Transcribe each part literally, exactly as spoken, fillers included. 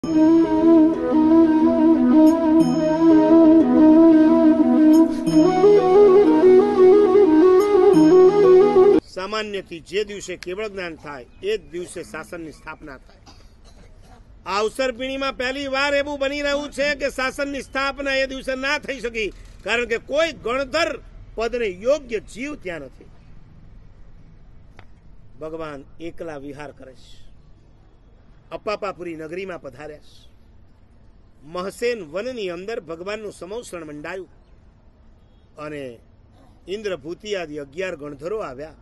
સામાન્યથી જે દિવસે કેવળ જ્ઞાન થાય એ જ દિવસે શાસનની સ્થાપના થાય. આ અવસર પીણીમાં પહેલી વાર એવું બની રહ્યું છે કે શાસનની સ્થાપના એ દિવસે ના થઈ શકી, કારણ કે કોઈ ગણધર પદને યોગ્ય જીવ ત્યાં નથી. ભગવાન એકલા વિહાર કરે છે. અપાપાપુરી નગરીમાં પધાર્યા છે. મહસેન વનની અંદર ભગવાનનું સમૌસણ મંડાયું અને ઇન્દ્ર ભૂતિયાદી અગિયાર ગણધરો આવ્યા.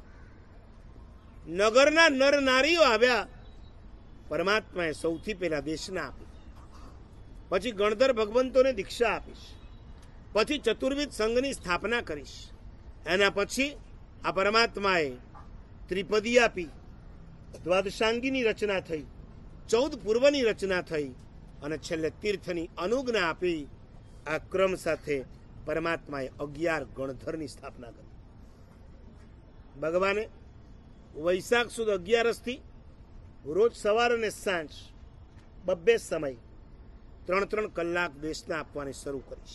નગરના નર નારીઓ આવ્યા. પરમાત્માએ સૌથી પહેલા દેશના આપી, પછી ગણધર ભગવંતોને દીક્ષા આપીશ, પછી ચતુર્વિધ સંઘની સ્થાપના કરીશ. એના પછી આ પરમાત્માએ ત્રિપદી આપી, દ્વાદશાંગીની રચના થઈ, ચૌદ પૂર્વની રચના થઈ અને છેલ્લે તીર્થની અનુજ્ઞા આપી. આ ક્રમ સાથે પરમાત્માએ અગિયાર ગણધરની સ્થાપના કરી. ભગવાને વૈશાખ સુદ અગિયારસથી રોજ સવાર અને સાંજ બબ્બે સમય ત્રણ ત્રણ કલાક દેશના આપવાની શરૂ કરીશ.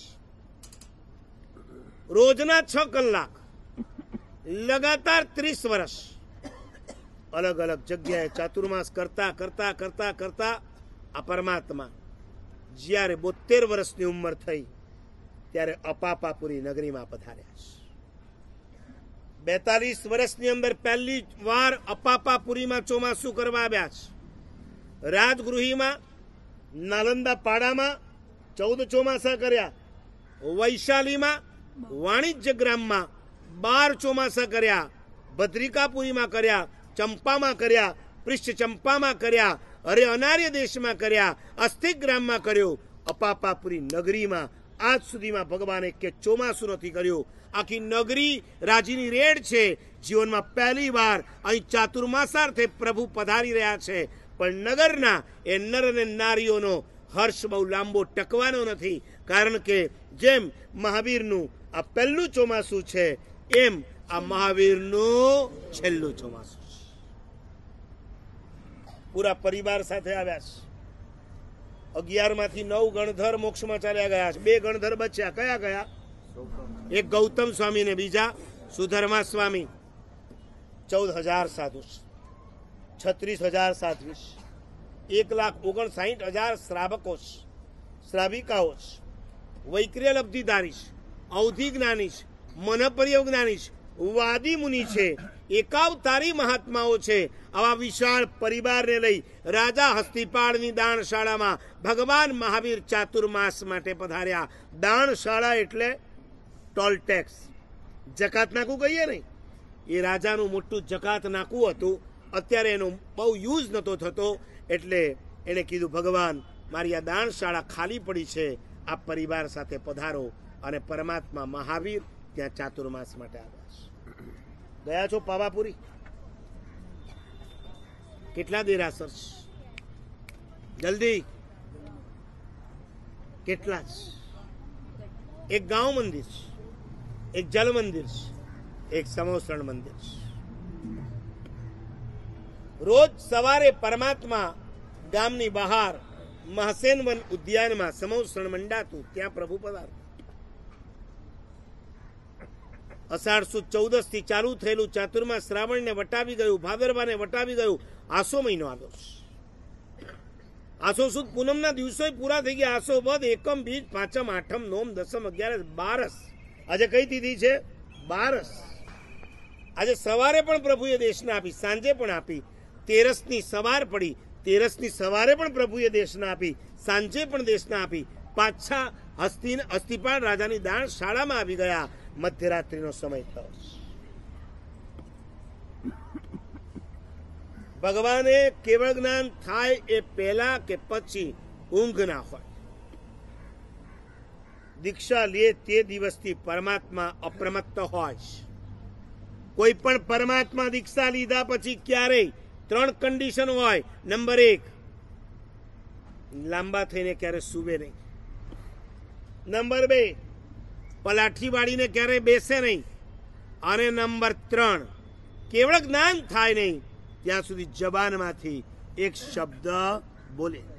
રોજના છ કલાક લગાતાર ત્રીસ વર્ષ અલગ અલગ જગ્યાએ ચાતુર્માસ કરતા કરતા કરતા કરતા આ પરમાત્મા જ્યારે બોતેર વર્ષની ઉંમર થઈ ત્યારે અપાપાપુરી નગરીમાં પધાર્યા છે. બેતાલીસ વર્ષની અંદર પહેલી વાર અપાપાપુરીમાં ચોમાસું કરવા આવ્યા છે. રાજગૃહીમાં નાલંદા પાડામાં ચૌદ ચોમાસા કર્યા. વૈશાલીમાં વાણિજ્ય ગ્રામમાં બાર ચોમાસા કર્યા. ભદ્રિકાપુરીમાં કર્યા, ચંપામાં કર્યા, પૃષ્ઠ ચંપામાં કર્યા, અરે અનાર્ય દેશમાં કર્યા, અસ્થિક ગ્રામમાં કર્યો. અપાપાપુરી નગરીમાં આજ સુધીમાં ભગવાને કે ચોમાસું નથી કર્યું. આખી નગરી રાજીની રેડ છે. જીવનમાં પહેલી વાર અહીં ચાતુર્માસાર્થે પ્રભુ પધારી રહ્યા છે. પણ નગરના એ નર અને નારીઓનો હર્ષ બહુ લાંબો ટકવાનો નથી, કારણ કે જેમ મહાવીરનું આ પહેલું ચોમાસું છે એમ આ મહાવીરનું છેલ્લું ચોમાસું છે. પૂરા પરિવાર સાથે આવ્યા છે. અગિયાર માંથી નવ ગણધર મોક્ષમાં ચાલ્યા ગયા છે. બે ગણધર બચ્યા. કયા કયા? એક ગૌતમ સ્વામી ને બીજા સુધર્મા સ્વામી. ચૌદ હજાર સાધુ, છત્રીસ હજાર સાધ્વી, એક લાખ ઓગણસાઠ હજાર શ્રાવકો શ્રાવિકાઓ, વૈક્રિય લબ્ધિધારી, અવધિ જ્ઞાની, મનપર્ય જ્ઞાની, વાદી મુનિ છે, એકાવતારી મહાત્માઓ છે. આવા વિશાળ પરિવારને લઈ રાજા હસ્તિપાળની દાણશાળામાં ભગવાન મહાવીર ચાતુર્માસ માટે પધાર્યા. દાણશાળા એટલે ટોલ ટેક્સ, જકાત નાકું કહીએ નહીં, એ રાજાનું મોટું જકાત નાકું હતું. અત્યારે એનો બહુ યુઝ નહોતો થતો, એટલે એણે કીધું ભગવાન મારી આ દાણશાળા ખાલી પડી છે, આ પરિવાર સાથે પધારો. અને પરમાત્મા મહાવીર ત્યાં ચાતુર્માસ માટે આવ્યા છે. ગયા છો પાવાપુરી? કેટલા દેરાસર છે? જલ્દી કેટલા છે? એક ગાંવ મંદિર છે, એક જલ મંદિર છે, એક સમોસણ મંદિર છે. રોજ સવારે પરમાત્મા ગામની બહાર મહસેનવન ઉદ્યાનમાં સમોસણ મંડાતું, ત્યાં પ્રભુ પધાર. અષાઢ સુદ ચૌદસ થી ચાલુ થયેલું ચાતુર્માસ શ્રાવણને વટાવી ગયું, ભાદરવાને વટાવી ગયું. આસો મહિનો આવ્યો છે. આસો સુદ પૂનમના દિવસો પૂરા થઈ ગયા. આસો વદ, એકમ, બીજ, પાંચમ, આઠમ, નોમ, દસમ, અગિયારસ, બારસ. આજે કઈ તિથિ છે? બારસ. આજે સવારે પણ પ્રભુએ દેશના આપી, સાંજે પણ આપી. તેરસની સવાર પડી, તેરસની સવારે પણ પ્રભુએ દેશના આપી, સાંજે પણ દેશના આપી. પાછા હસ્તી હસ્તિપાળ રાજાની દાણ શાળામાં આવી ગયા. મધ્યરાત્રિનો સમય થયો. ભગવાને કેવળ જ્ઞાન થાય એ પહેલા કે પછી ઊંઘ ના હોય. દીક્ષા લે તે દિવસથી પરમાત્મા અપ્રમત્ત હોય. કોઈ પણ પરમાત્મા દીક્ષા લીધા પછી ક્યારેય ત્રણ કન્ડિશન હોય. નંબર એક, લાંબા થઈને ક્યારે સૂવે નહીં. નંબર બે, પલાઠી વાળીને ક્યારે બેસે નહીં. અને નંબર ત્રણ, કેવળ જ્ઞાન થાય નહીં ત્યાં સુધી જબાનમાંથી એક શબ્દ બોલે.